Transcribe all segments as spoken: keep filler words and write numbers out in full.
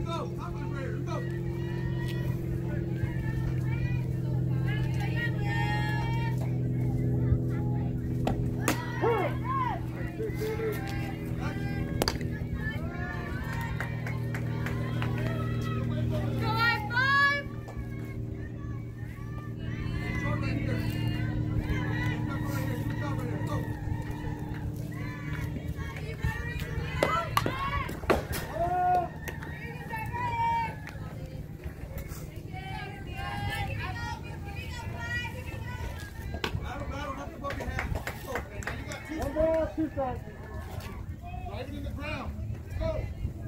Two seconds. Right in the ground. Go.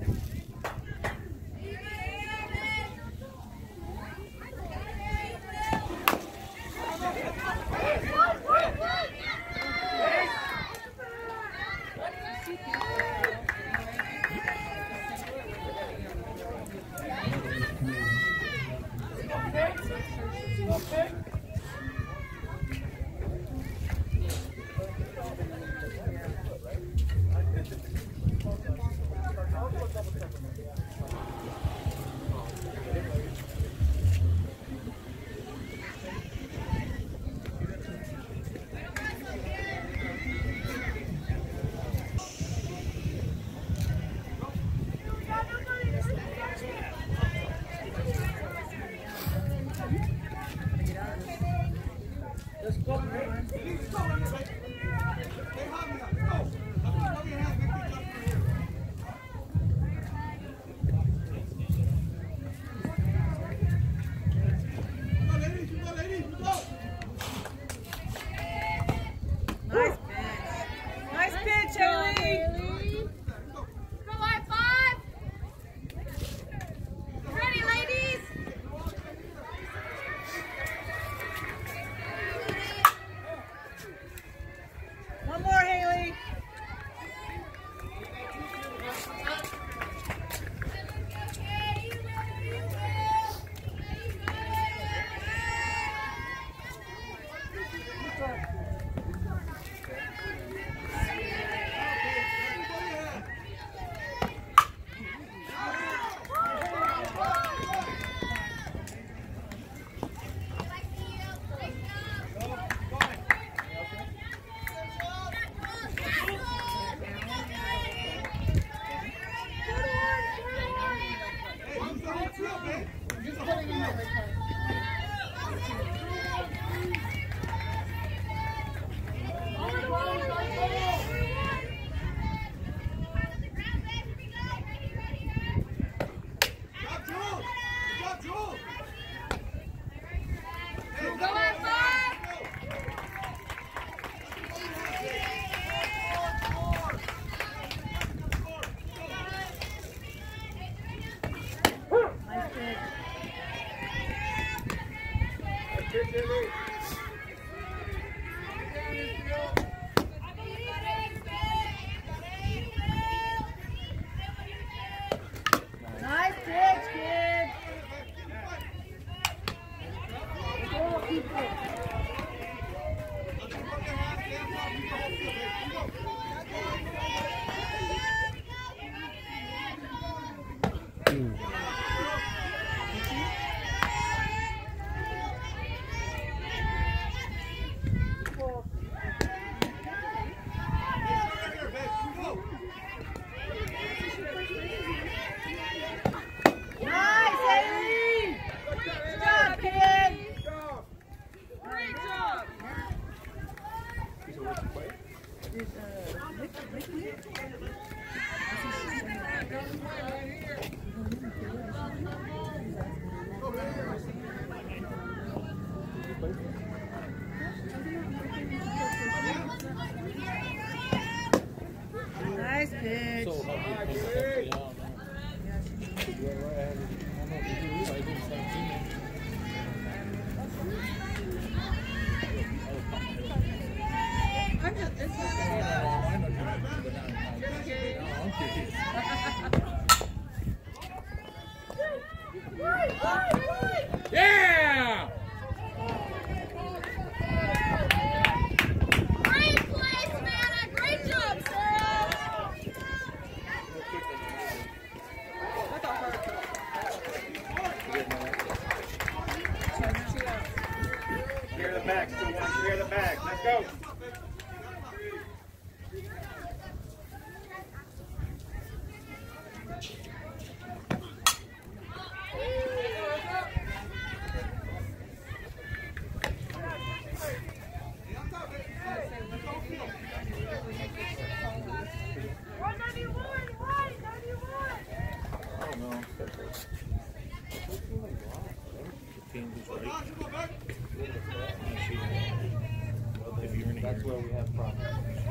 Okay. Nice pitch, kid. Nice pitch. Yeah! Great play, Savannah. Great job, Sarah. That's a hard That's where we have problems.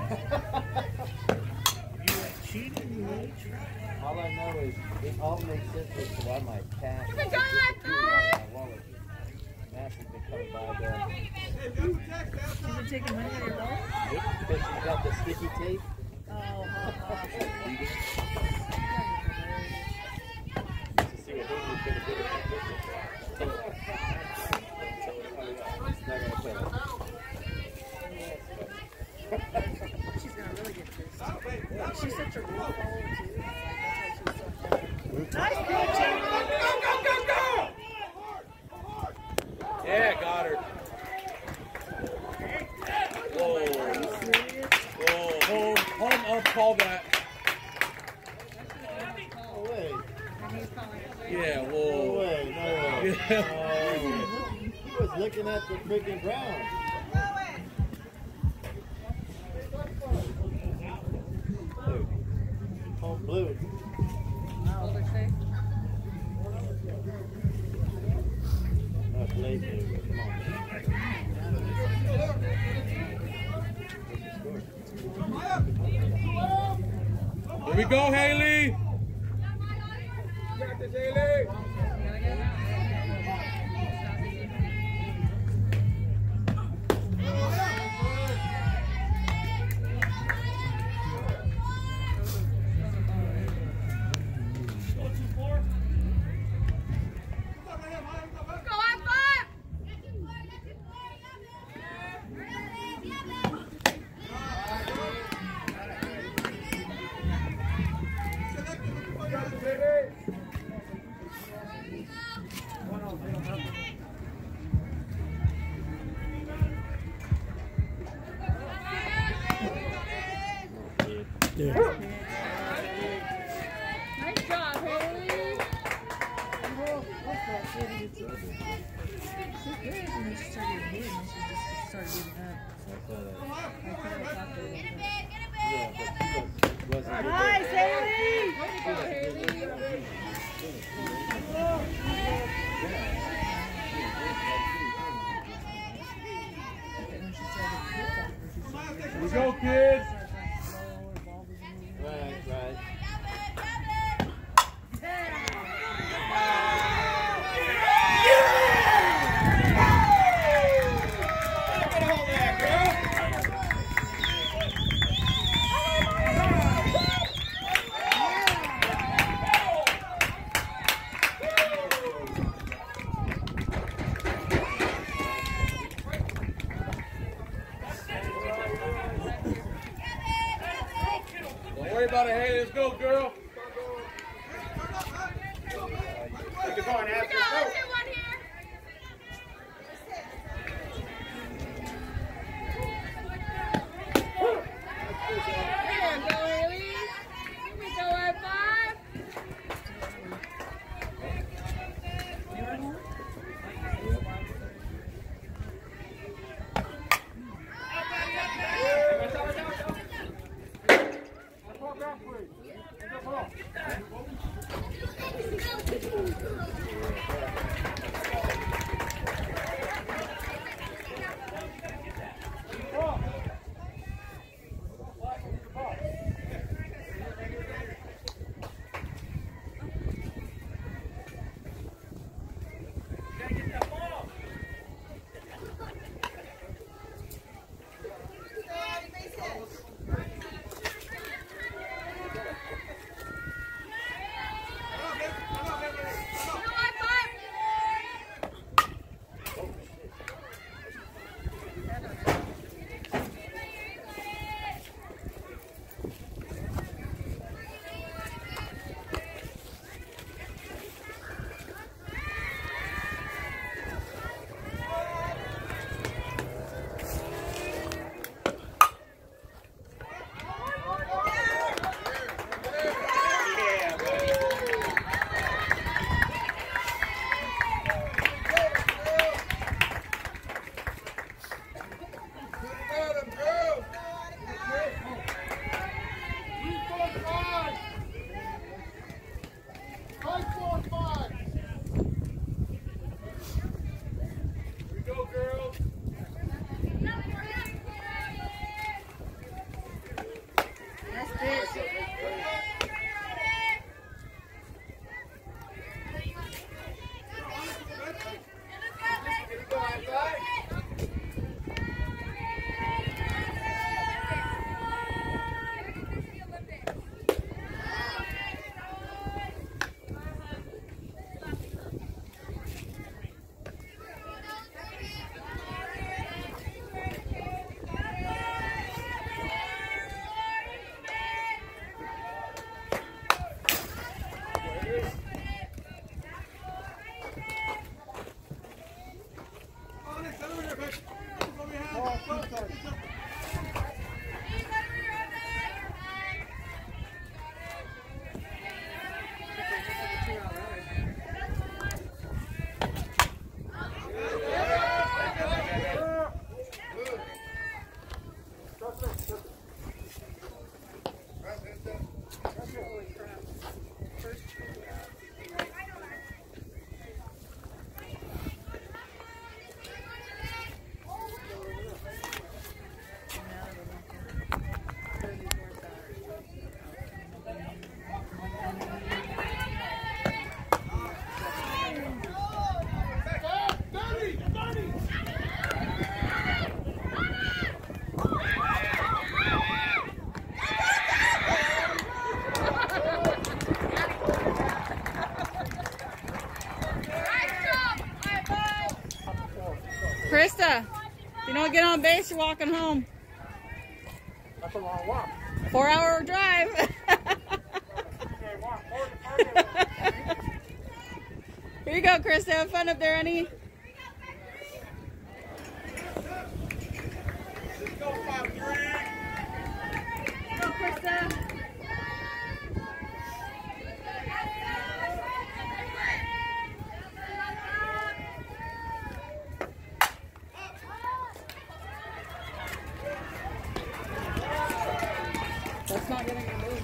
All I know is it all makes sense as to why my cash is my wallet. Massive been coming by there. She's been taking money out of your wallet? Yep, because she's got the sticky tape. Oh, oh, oh. To see what Haley's going to do with She's gonna really get pissed. She's such a rule follower too. Nice pitch, Haley. Go, go, go, go! Yeah, got her. Whoa. Whoa. Hold, hold up, call that. No way. Yeah, No whoa. way. No way. Yeah. Oh. He was looking at the freaking ground. Blue. Home blue. No, it's late, dude. Come on. Here we go, Haley. Got this, Haley. Nice job, Haley. She's good, and then she started getting hit, and she just started giving up. Nice, Haley! Way to go, Haley! Here we go, kids. Right, right. Don't worry about it, Haley. Let's go, girl. Take it on, Ashley. Go. Yeah. Krista, if you don't get on base, you're walking home. That's a long walk. Four hour drive. Here you go, Krista. Have fun up there, honey. Go, five, three. Go, Krista. That's not getting a move.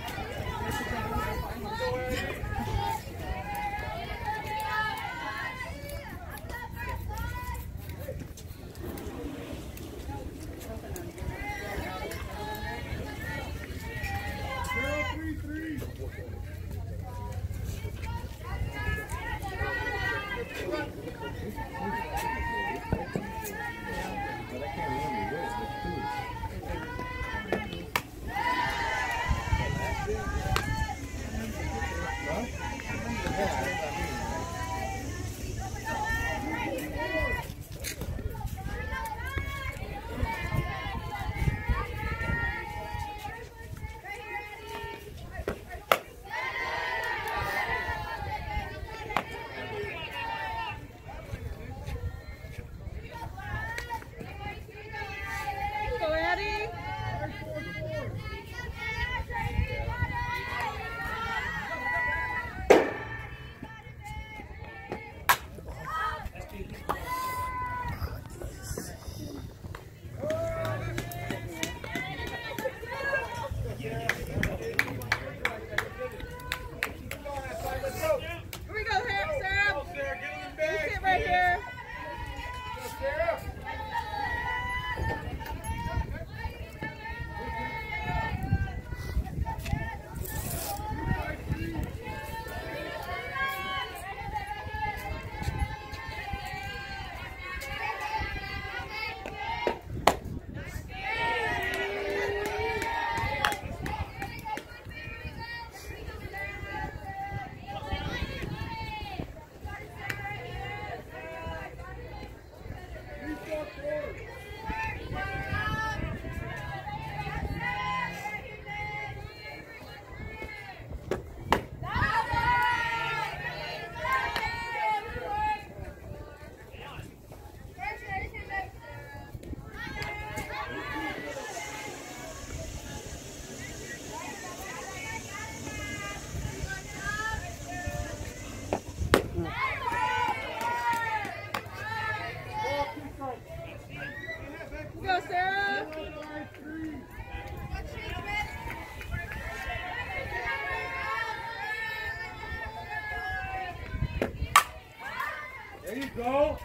There you go.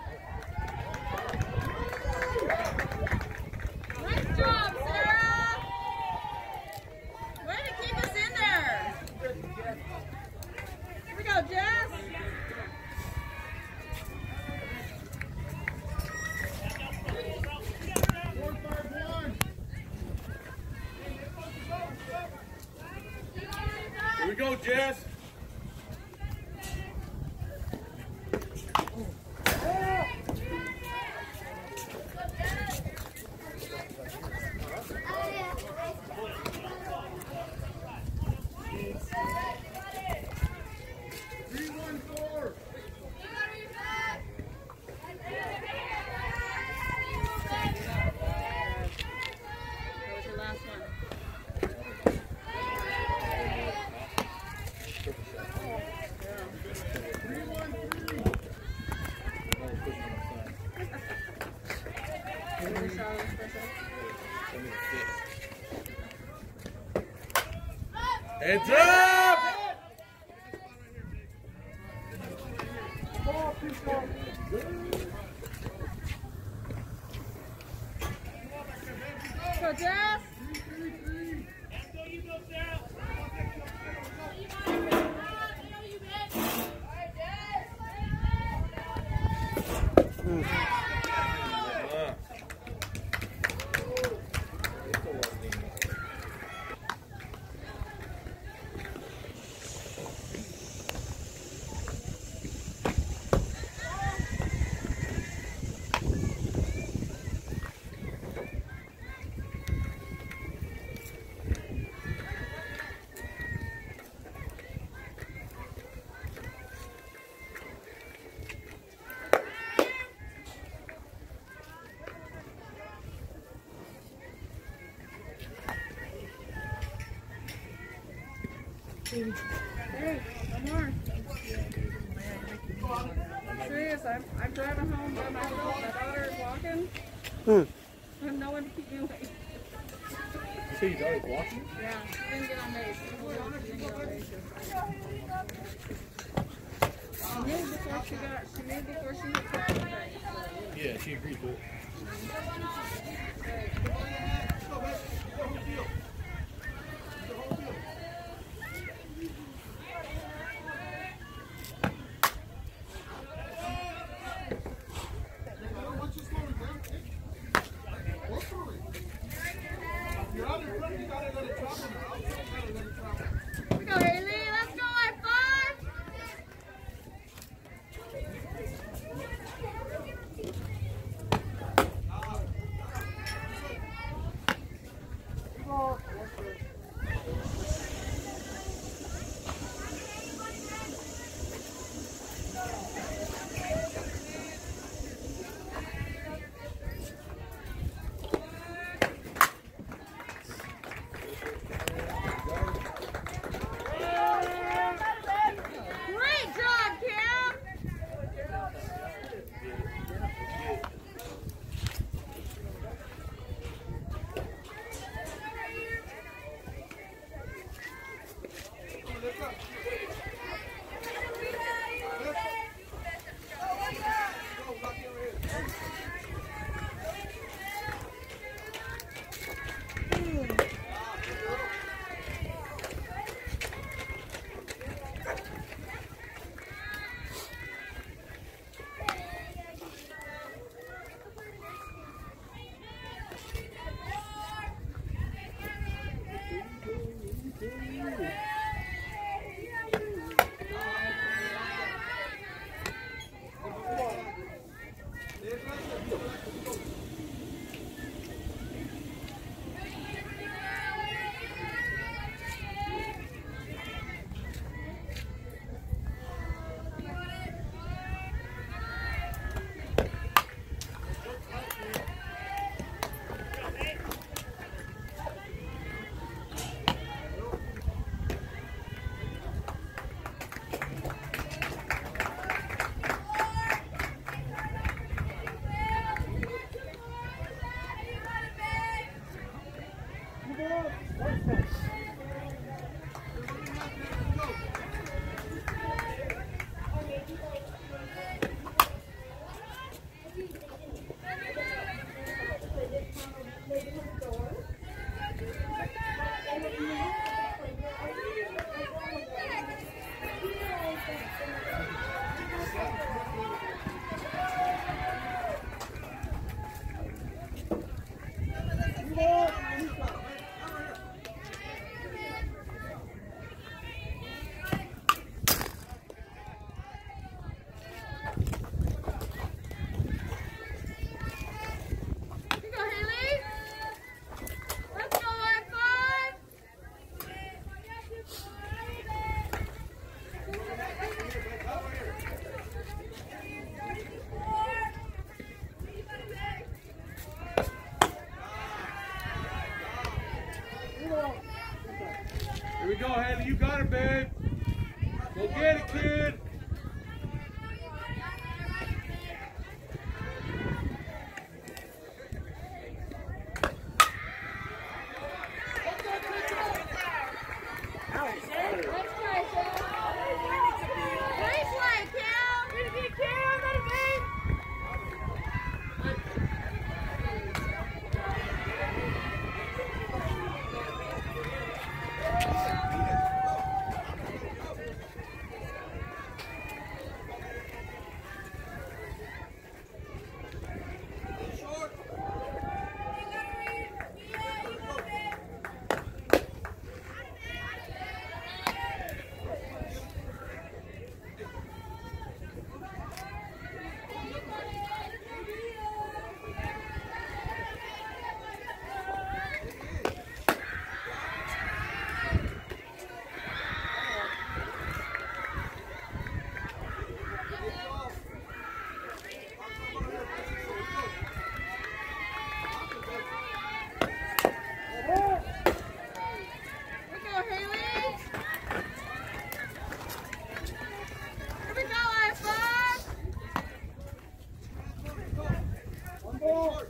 Nice job, Sarah. Way to keep us in there. Here we go, Jess. Four, five, one. Here we go, Jess. Three, one, four. That was your last one. Three, one, three. Heads up! Ball, people. Go, Jess. Three, three, three. Hey, one more. Serious, I'm, I'm driving home by myself. My daughter is walking. Hmm. I have no one to keep me away. You say your daughter's walking? Yeah, she didn't get on base. She didn't get on base. She knew before she got, she knew before she hit second base. Yeah, she agreed to it. Here we go, Haley. Let's go, high five. Ball.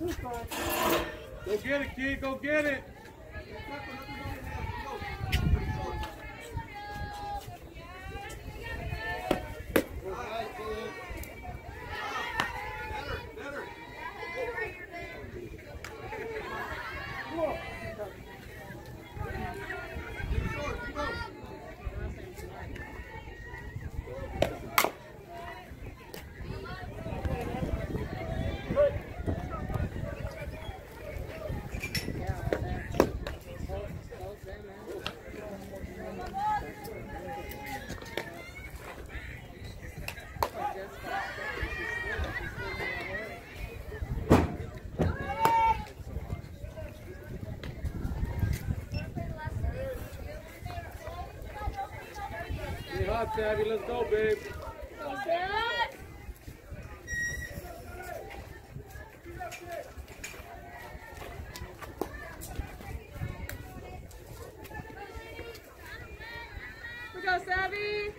Go get it, kid. Go get it. Get hot, Savvy. Let's go, babe. Go, Dad. We go, Savvy.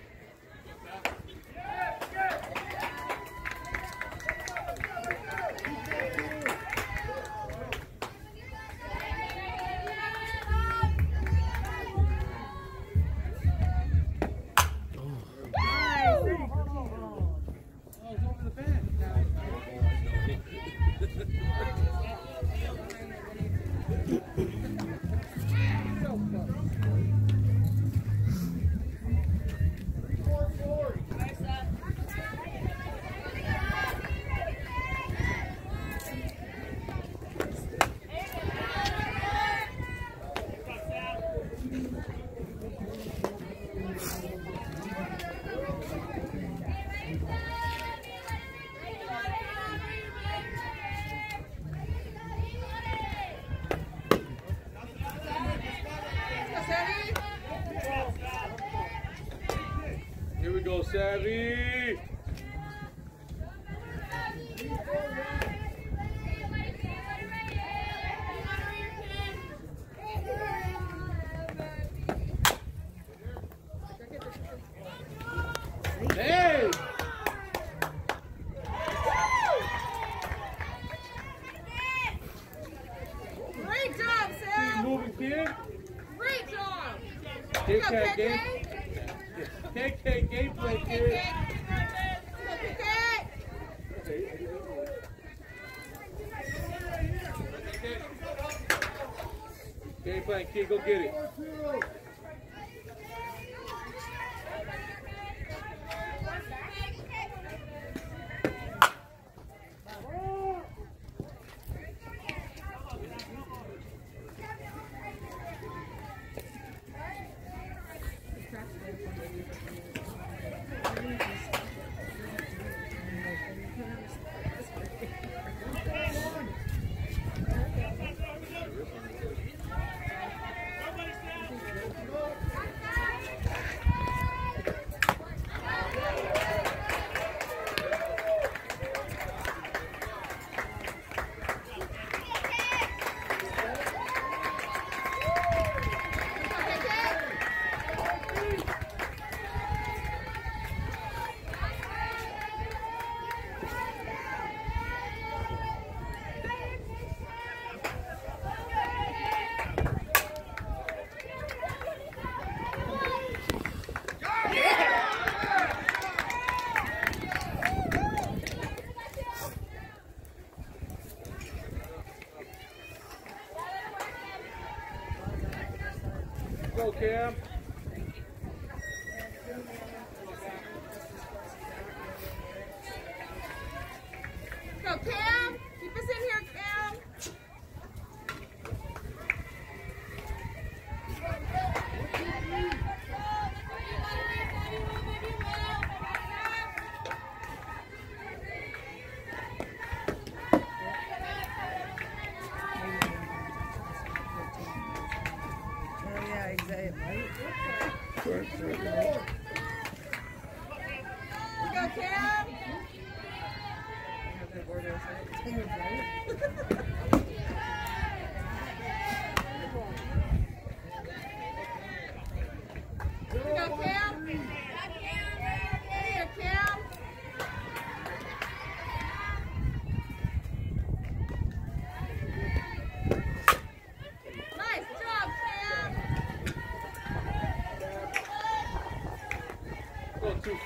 Here we go, Savvy. Hey! Great job, Sam. Keep moving, kid. Great job. Kid, Go, cat, K game. K. K K, gameplay, Go, kid. K K. Gameplay, kid, go get it. Go, Cam. Go, Cam. Keep us in here, Cam. Go, Cam. Go, Cam. Here, Cam.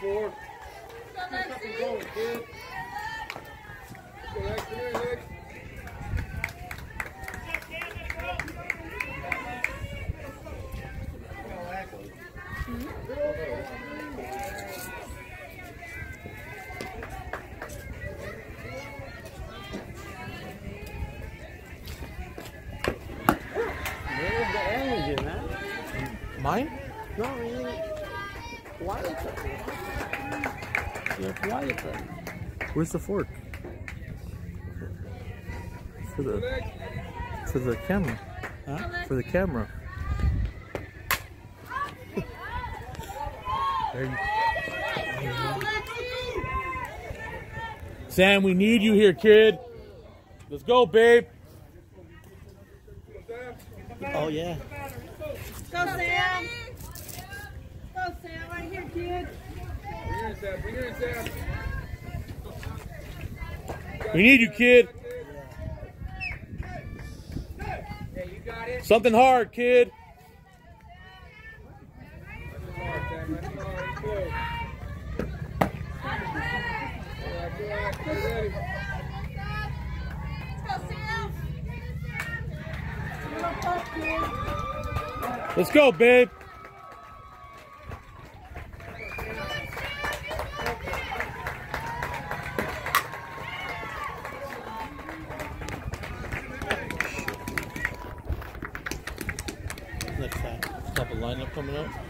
four. Go, Lexi. Go, kid. Go, Lex. Come here, Lex. Where's the orange in that? Mine? No, I mean, why is it? You have white then. Where's the fork? For the for the camera. Huh? For the camera. There you Go, Lexi. Sam, we need you here, kid. Let's go, babe. Oh, yeah. Go, Sam. Go, Sam. Right here, kid. Bring her in, Sam. Bring her in, Sam. We need you, kid. Yeah, you got it. Something hard, kid. That's hard, Sam. That's hard. Close. All right, relax. Get ready. Go, Sam. Let's go, babe. Next time. Top of lineup coming up.